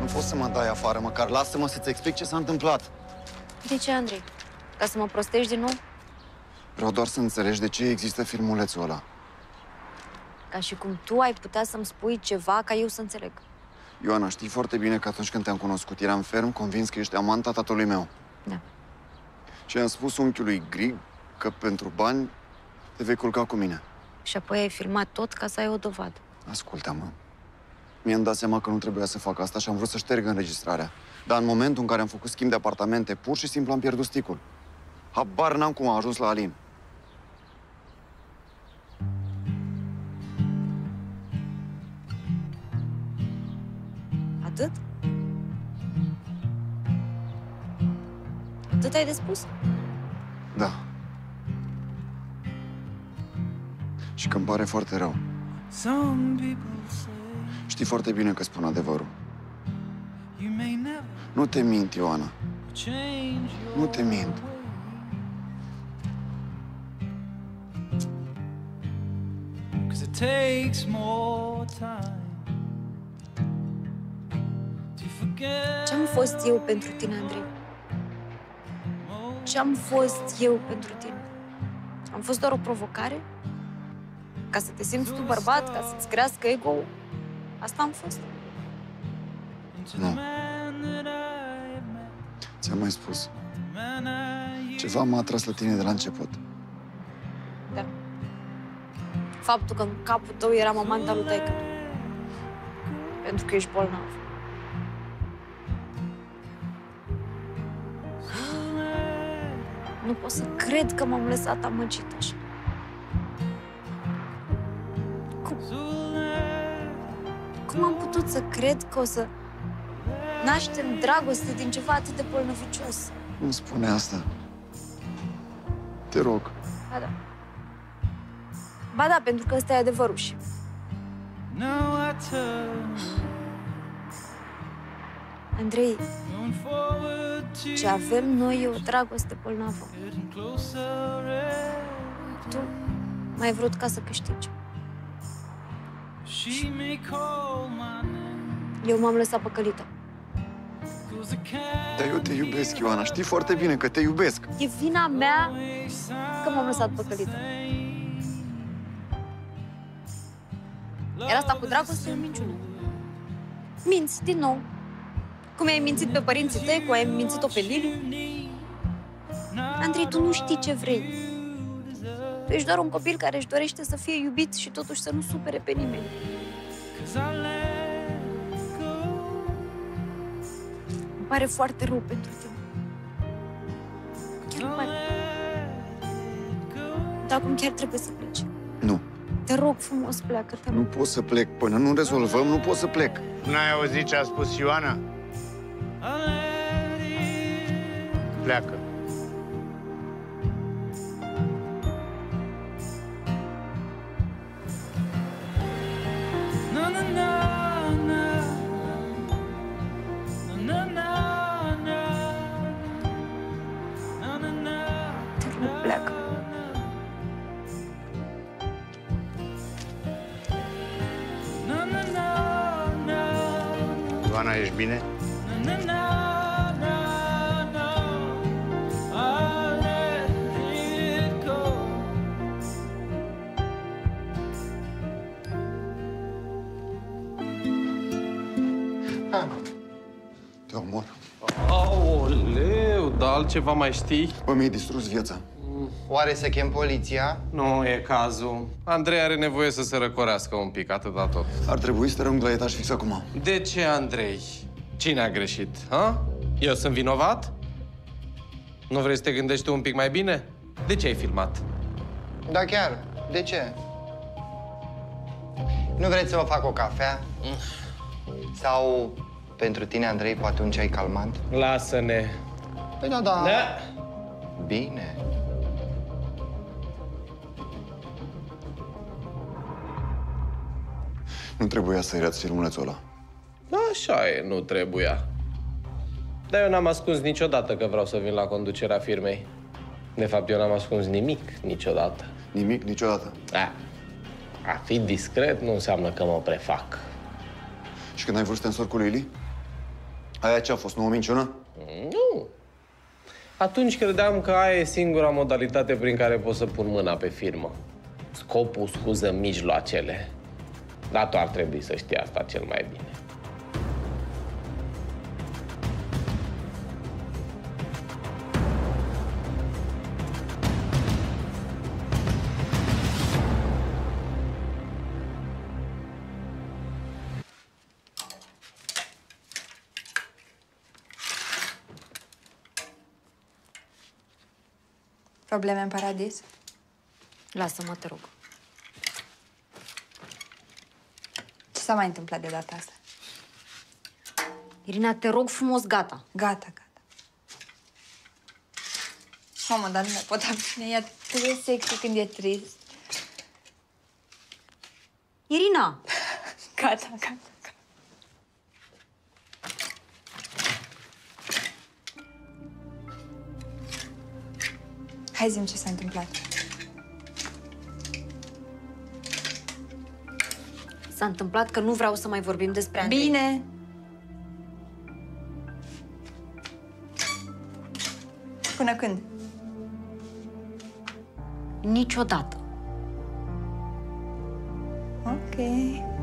poți să mă dai afară, măcar lasă-mă să-ți explic ce s-a întâmplat. De ce, Andrei? Ca să mă prostești din nou? Vreau doar să înțelegi de ce există filmulețul ăla. Ca și cum tu ai putea să-mi spui ceva ca eu să înțeleg. Ioana, știi foarte bine că atunci când te-am cunoscut, eram ferm convins că ești amanta tatălui meu. Da. Și am spus unchiului Grig că pentru bani te vei culca cu mine. Și apoi ai filmat tot ca să ai o dovadă. Ascultă-mă. Mi-am dat seama că nu trebuia să fac asta și am vrut să șterg înregistrarea. Dar în momentul în care am făcut schimb de apartamente, pur și simplu am pierdut sticul. Habar n-am cum a ajuns la Alin. Atât? Atât ai de spus? Da. Și că îmi pare foarte rău. Știi foarte bine că spun adevărul. Nu te mint, Ioana. Nu te mint. Ce-am fost eu pentru tine, Andrei? Ce-am fost eu pentru tine? Am fost doar o provocare? Ca să te simți tu bărbat, ca să-ți crească ego-ul? Asta am fost? Nu. Ți-am mai spus. Ceva m-a atras la tine de la început. Da. Faptul că în capul tău eram amanta lui taică. Pentru că ești bolnav. Nu pot să cred că m-am lăsat amăgită așa. Cum am putut să cred că o să naștem dragoste din ceva atât de bolnăvicios? Nu spune asta. Te rog. Ba da. Ba da, pentru că ăsta e adevărul și... Andrei, ce avem noi e o dragoste bolnavă. Tu m-ai vrut ca să câștigi. Eu m-am lăsat păcălită. Dar eu te iubesc, Ioana. Știi foarte bine că te iubesc. E vina mea că m-am lăsat păcălită. Iar asta cu dragoste e o minciună. Minți din nou. Cum ai mințit pe părinții tăi, cum ai mințit-o pe Lili. Andrei, tu nu știi ce vrei. Tu ești doar un copil care își dorește să fie iubit și totuși să nu supere pe nimeni. Îmi pare foarte rău pentru tine. Chiar îmi pare. Dar acum chiar trebuie să pleci. Nu. Te rog frumos, pleacă-te. Nu pot să plec. Până nu rezolvăm, nu pot să plec. N-ai auzit ce a spus Ioana? Pleacă. Te rog, pleacă. Ioana, ești bine? Te omor. Aoleu, dar altceva mai știi? Bă, mi-ai distrus viața. Oare să chem poliția? Nu e cazul. Andrei are nevoie să se răcorească un pic, atâta tot. Ar trebui să te rog la etaj fix acum. De ce, Andrei? Cine a greșit, ha? Eu sunt vinovat? Nu vrei să te gândești tu un pic mai bine? De ce ai filmat? Da, chiar. De ce? Nu vreți să vă fac o cafea? Sau pentru tine, Andrei, poate un ceai calmant? Lasă-ne. Păi da. Da. Bine. Nu trebuia să-i arăți filmulețul ăla. Așa e, nu trebuia. Dar eu n-am ascuns niciodată că vreau să vin la conducerea firmei. De fapt, eu n-am ascuns nimic niciodată. Nimic, niciodată. A fi discret nu înseamnă că mă prefac. Și când ai vrut să te însori cu Lili? Aia ce a fost, nu o minciună? Nu. Atunci credeam că aia e singura modalitate prin care pot să pun mâna pe firmă. Scopul scuză mijloacele. Dar tu ar trebui să știi asta cel mai bine. Probleme în paradis? Lasă-mă, te rog. Ce s-a mai întâmplat de data asta? Irina, te rog frumos, gata. Gata, gata. Mamă, dar nu mai pot abține. E atât de sexy când e trist. Irina! Gata, gata, gata. Hai zi-mi ce s-a întâmplat. S-a întâmplat că nu vreau să mai vorbim despre Andrei. Bine. Până când? Niciodată. Ok.